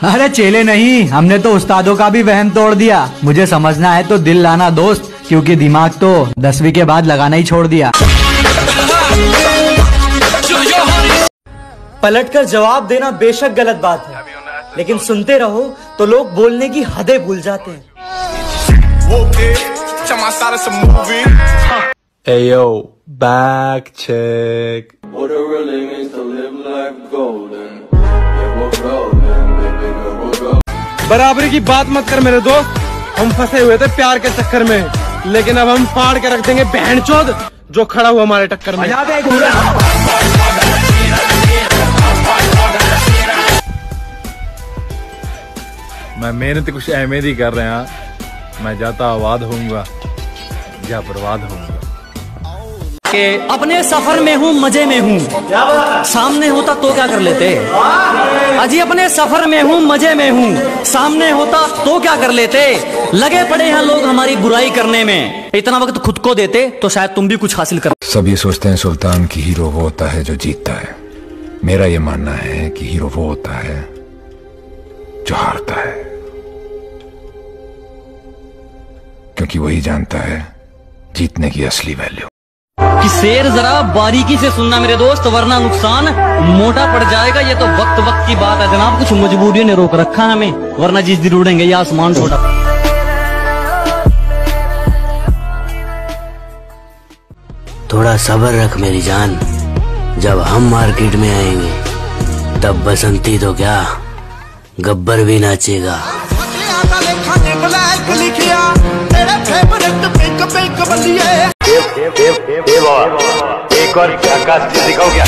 अरे चेले नहीं, हमने तो उस्तादों का भी वहम तोड़ दिया। मुझे समझना है तो दिल लाना दोस्त, क्योंकि दिमाग तो 10वीं के बाद लगाना ही छोड़ दिया। पलटकर जवाब देना बेशक गलत बात है, लेकिन सुनते रहो तो लोग बोलने की हदें भूल जाते हैं। Hey yo, back check. What it really means to live life golden. Yeah, we're golden, baby girl, we're golden. बराबरी की बात मत कर मेरे दोस्त, हम फंसे हुए थे प्यार के चक्कर में, लेकिन अब हम फाड़ के रख देंगे बहनचोद जो खड़ा हुआ हमारे टक्कर में। मैं मेहनत कुछ अहमेद ही कर रहे हैं, मैं जाता आबाद होऊंगा या बर्बाद होऊंगा। अपने सफर में हूँ, मजे में हूँ, सामने होता तो क्या कर लेते। अजी अपने सफर में हूँ, मजे में हूँ, सामने होता तो क्या कर लेते। लगे पड़े हैं लोग हमारी बुराई करने में, इतना वक्त खुद को देते तो शायद तुम भी कुछ हासिल कर। सब ये सोचते हैं सुल्तान की हीरो वो होता है जो जीतता है। मेरा ये मानना है कि हीरो वो होता है जो हारता है, क्योंकि वही जानता है जीतने की असली वैल्यू। कि शेर जरा बारीकी से सुनना मेरे दोस्त, वरना नुकसान मोटा पड़ जाएगा। ये तो वक्त वक्त की बात है जनाब, कुछ मजबूरियों ने रोक रखा है हमें, वरना जिस दिन उड़ेंगे ये आसमान छोटा। थोड़ा सब्र रख मेरी जान, जब हम मार्केट में आएंगे तब बसंती तो क्या गब्बर भी नाचेगा। एक और दिखाओ क्या।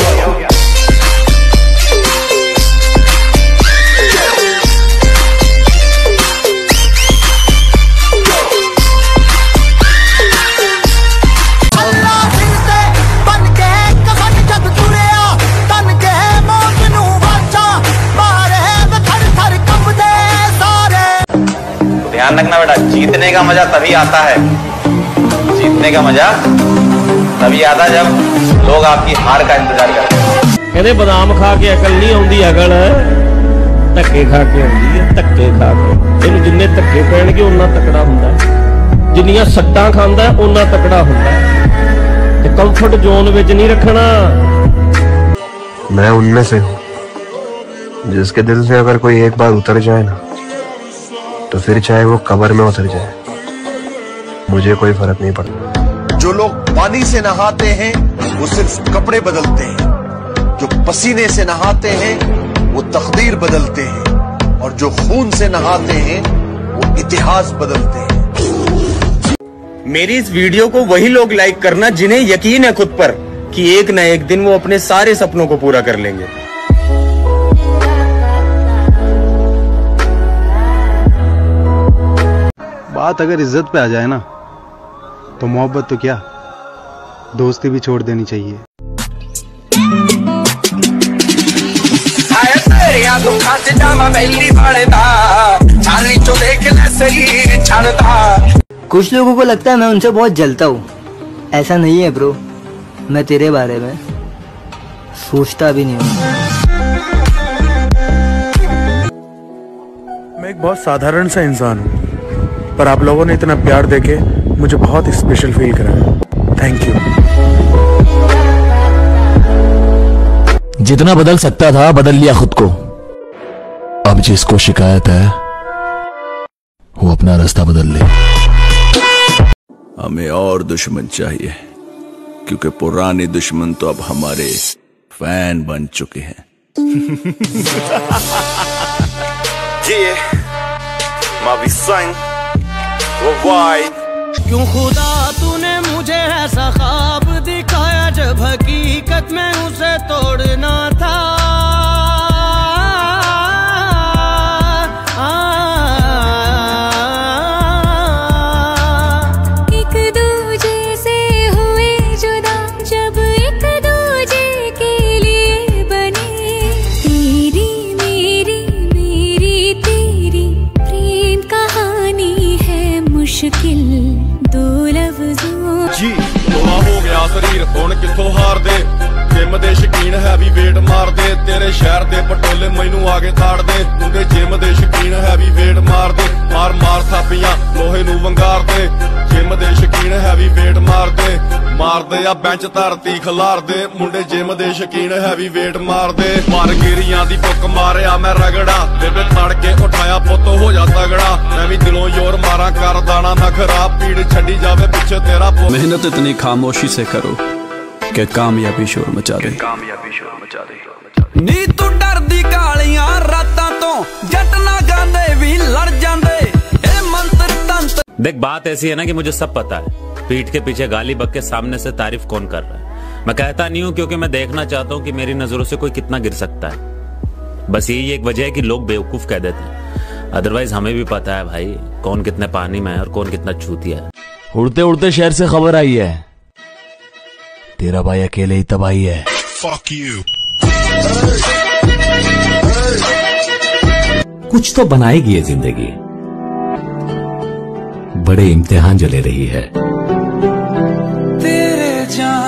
ध्यान रखना बेटा, जीतने का मजा तभी आता है, जीतने का मजा तभी आता जब लोग आपकी हार का इंतजार करते हैं। कहते बादाम खा के अकल नहीं आउंदी, अकल धक्के खा के आउंदी है, धक्के खा के। ਇਹਨੂੰ ਜਿੰਨੇ ਧੱਕੇ ਪੈਣਗੇ ਉਨਾ ਤਕੜਾ ਹੁੰਦਾ ਹੈ, ਜਿੰਨੀਆਂ ਸੱਟਾਂ ਖਾਂਦਾ ਉਨਾ ਤਕੜਾ ਹੁੰਦਾ ਹੈ, ਤੇ ਕੰਫਰਟ ਜ਼ੋਨ ਵਿੱਚ ਨਹੀਂ ਰੱਖਣਾ। मैं उनमें से हूँ जिसके दिल से अगर कोई एक बार उतर जाए ना, तो फिर चाहे वो कब्र में उतर जाए, मुझे कोई फर्क नहीं पड़ता। जो लोग पानी से नहाते हैं वो सिर्फ कपड़े बदलते हैं, जो पसीने से नहाते हैं वो तकदीर बदलते हैं, और जो खून से नहाते हैं वो इतिहास बदलते हैं। मेरी इस वीडियो को वही लोग लाइक करना जिन्हें यकीन है खुद पर कि एक न एक दिन वो अपने सारे सपनों को पूरा कर लेंगे। बात अगर इज्जत पे आ जाए ना, तो मोहब्बत तो क्या, दोस्ती भी छोड़ देनी चाहिए। कुछ लोगों को लगता है मैं उनसे बहुत जलता हूँ, ऐसा नहीं है ब्रो। मैं तेरे बारे में सोचता भी नहीं हूँ। मैं एक बहुत साधारण सा इंसान हूँ, पर आप लोगों ने इतना प्यार देके मुझे बहुत स्पेशल फील कराया। Thank you. जितना बदल सकता था बदल लिया खुद को। अब जिसको शिकायत है वो अपना रास्ता बदल ले। हमें और दुश्मन चाहिए, क्योंकि पुराने दुश्मन तो अब हमारे फैन बन चुके हैं। क्यों खुदा तूने मुझे ऐसा ख्वाब दिखाया जब हकीकत में उसे तोड़ना था। एक दूजे से हुए जुदा जब एक दूजे के लिए बने, तेरी मेरी मेरी तेरी प्रेम कहानी है मुश्किल दो लफ्जों। जी हो गया शरीर हुण किथों हार दे, जिम दे शकीन है भी वेट उड़ते शहर दे पटोले मैनू आगे ताड़ दे मुंडे जिम दे शकीन हैवी वेट मार दे मार मार थापियां लोहे नू वंगार दे जिम दे शकीन हैवी वेट मार दे आ बेंच धरती खलार दे मुंडे जिम दे शकीन हैवी वेट मार दे मार गिरियां दी बुक मारिया मैं रगड़ा बेबे तड़ के उठाया पुत हो जा तगड़ा मैं भी दिलों जोर मारा कर दाना नखरा पीड़ छड़ी जावे पीछे तेरा मेहनत इतनी खामोशी से करो कि कामयाबी शोर मचा दे नी तू डर दी कालियां रातां तो जट ना गांदे भी लड़ जांदे ए मंत्र तंत्र। देख बात ऐसी है ना कि मुझे सब पता है पीठ के पीछे गाली बक के सामने से तारीफ कौन कर रहा है। मैं कहता नहीं हूं क्योंकि मैं देखना चाहता हूं कि मेरी नजरों से कोई कितना गिर सकता है। बस यही एक वजह है कि लोग बेवकूफ कह देते हैं, अदरवाइज हमें भी पता है भाई कौन कितने पानी में है और कौन कितना चूतिया है। उड़ते उड़ते शहर से खबर आई है तेरा भाई अकेले ही तबाही है। Fuck you. कुछ तो बनाएगी ये जिंदगी, बड़े इम्तिहान जो ले रही है। तेरे जान